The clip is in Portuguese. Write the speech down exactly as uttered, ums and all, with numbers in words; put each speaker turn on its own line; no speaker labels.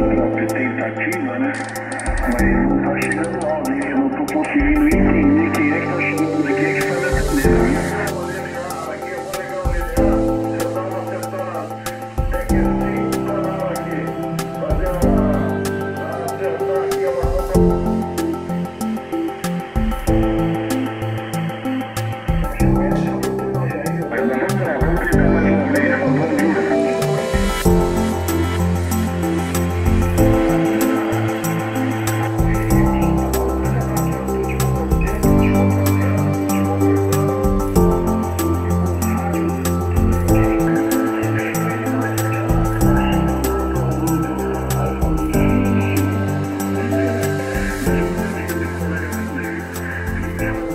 outra tentativa, né? Mas não tá chegando áudio, hein? Eu não tô conseguindo entender quem é que tá chegando aqui, é que tá me atendendo, hein?
Yeah.